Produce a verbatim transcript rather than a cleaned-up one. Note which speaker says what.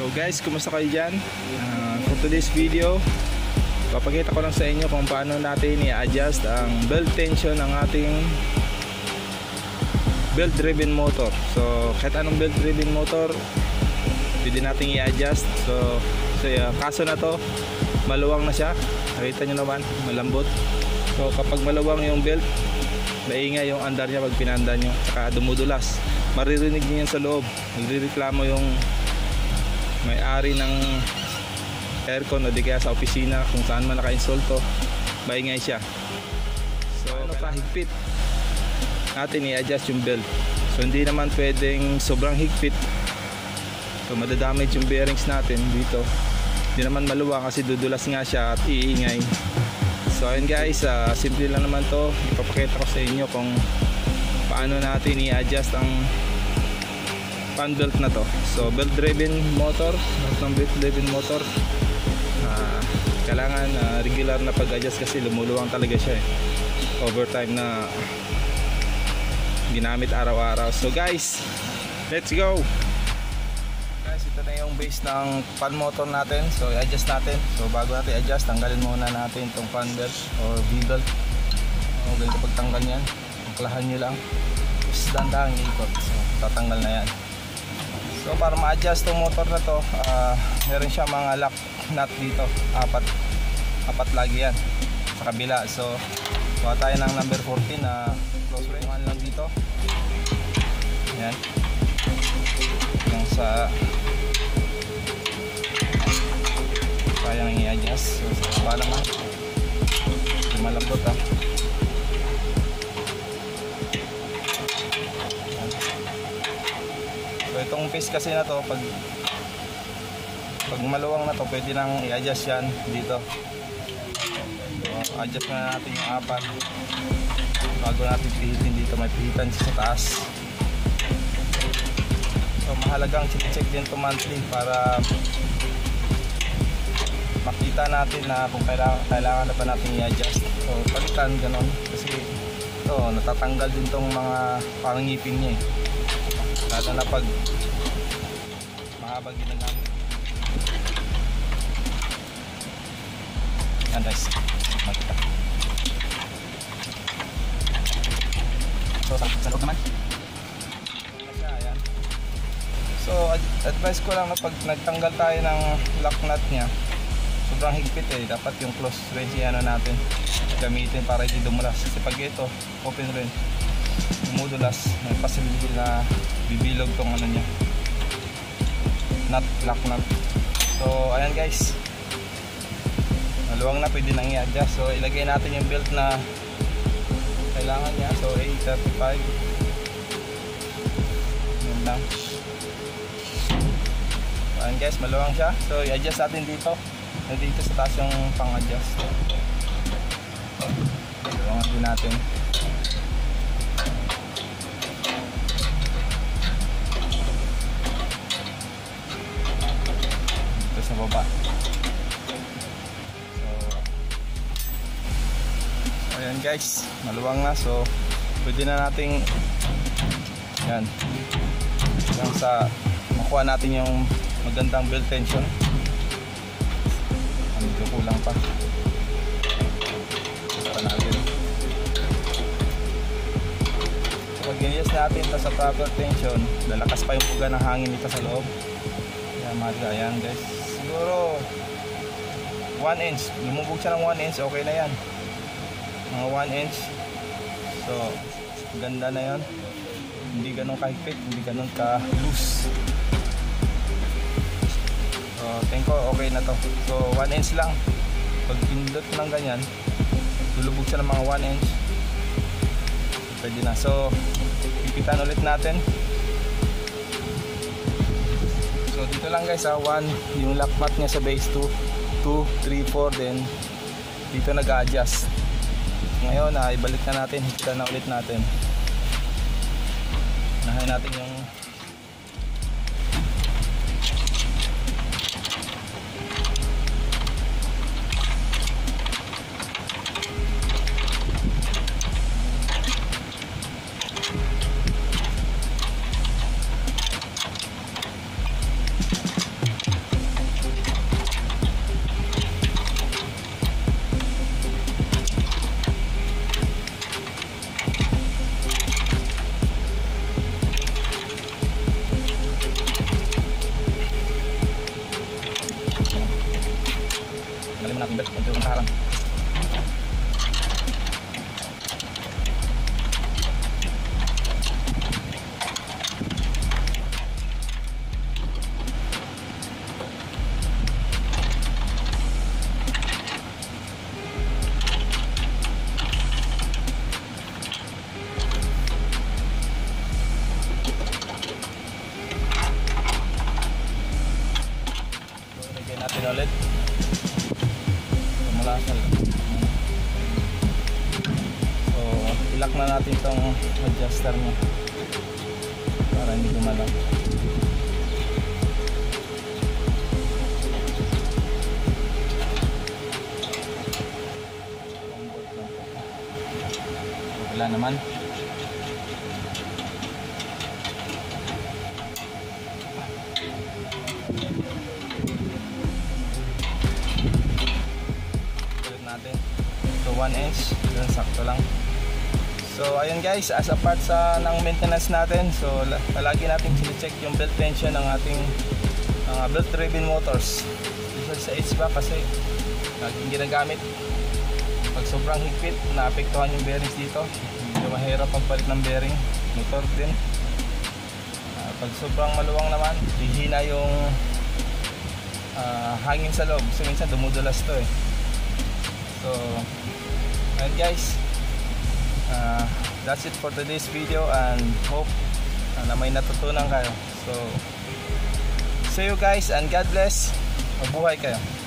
Speaker 1: So guys, kumusta kayo dyan? Uh, for today's video, papakita ko lang sa inyo kung paano natin i-adjust ang belt tension ng ating belt driven motor. So kahit anong belt driven motor, pwede natin i-adjust. So, so uh, kaso na to, maluwang na siya. Nakita nyo naman, malambot. So kapag maluwang yung belt, maingay yung andar niya pag pinanda nyo, saka dumudulas. Maririnig niyo yan sa loob. Nagrereklamo yung may-ari ng aircon o di kaya sa opisina kung saan man naka-install to, maingay siya. So ano pa, higpit natin i-adjust yung belt. So hindi naman pwedeng sobrang higpit, so madadamage yung bearings natin dito. Hindi naman maluwang kasi dudulas nga siya at iingay. So ayun guys, uh, simple lang naman to. Ipapakita ko sa inyo kung paano natin i-adjust ang fan belt na to. So belt driven motor, ng belt driven motor, uh, kailangan uh, regular na pag-adjust kasi lumuluwang talaga siya eh. Overtime na ginamit araw-araw. So guys, let's go. Guys, ito na yung base ng fan motor natin. So i-adjust natin. So bago natin i-adjust, tanggalin muna natin itong fan belt or V-belt. O ganito pagtanggal yan, angklahan nyo lang, tapos dandahan ikot. So tatanggal na yan. So para ma-adjust itong motor na to, uh, meron siya mga lock nut dito, apat apat lagi yan sa kabila. So kuha tayo ng number fourteen na uh, close range lang dito. Yan, yung sa kaya nang i-adjust. So sa baba naman, malambot ah. So itong piece kasi na to, pag pag maluwang na to, pwede nang i-adjust yan dito. So adjust na natin yung apat bago natin pihitin dito. May pihitan sa taas. So mahalagang check din to monthly para makita natin na kung kailangan, kailangan na ba natin i-adjust. So palitan ganon kasi ito natatanggal din tong mga pangingipin niya eh. Lalo na pag mahabang ginagamit. Yan guys, magkita. So sa loob naman. Ayan. So ad advice ko lang na pag nagtanggal tayo ng lock nut nya, sobrang higpit eh. Dapat yung close range ano natin gamitin para hindi dumulas. Kasi pag ito open range, dumudulas, may possibility na bibilog tong ano niya, nut, lock nut. So ayan guys, maluwang na, pwede nang i-adjust. So ilagay natin yung belt na kailangan niya. So A thirty-five, yun lang. So ayan guys, maluwang siya. So i-adjust natin dito, dito sa taas yung pang-adjust. Maluwangan din natin. Sa baba. So, so ayan guys, maluwang na. So pwede na nating yan, yan sa makuha natin yung magandang belt tension. Medyo kulang pa para natin. So pag giniyas natin ito sa proper tension, lalakas pa yung puga ng hangin dito sa loob. Yan mga ayan guys, siguro one inch, lumubog siya ng one inch, okay na yan, mga one inch. So ganda na yan, hindi ganun kahigpit, hindi ganun ka loose. So tingin ko okay na to. So one inch lang, pag pindot ng ganyan, lulubog siya ng mga one inch, pwede na. So pipitan ulit natin. So dito lang guys ha, one yung lock nut niya sa base, two, two, three, four, then dito nag-adjust. Ngayon ha, ibalik na natin, higpitan na ulit natin. Nahin natin yung nakabit ito yung karang. Natin ulit mula sa so ilak na natin itong adjuster nya para hindi gumalaw. Wala naman. Natin. So one inch, yun sakto lang. So ayun guys, as a part sa ng maintenance natin, so palagi natin chine-check yung belt tension ng ating uh, belt driven motors. Isa sa H V A C kasi laging ginagamit. Pag sobrang higpit, naapektuhan yung bearings dito. Medyo mahirap pagpalit ng bearing, motor din. Uh, pag sobrang maluwang naman, hihina yung uh, hangin sa loob. So minsan dumudulas to eh. So, and guys, uh, that's it for today's video and hope uh, na may natutunan kayo. So, see you guys and God bless. Mabuhay kayo.